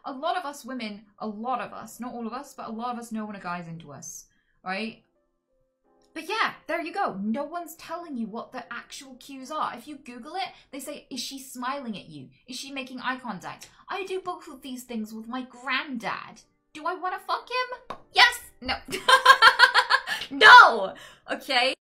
A lot of us women, a lot of us, not all of us, but a lot of us know when a guy's into us, right? But yeah, there you go. No one's telling you what the actual cues are. If you Google it, they say, is she smiling at you? Is she making eye contact? I do both of these things with my granddad. Do I want to fuck him? Yes. No. No. Okay.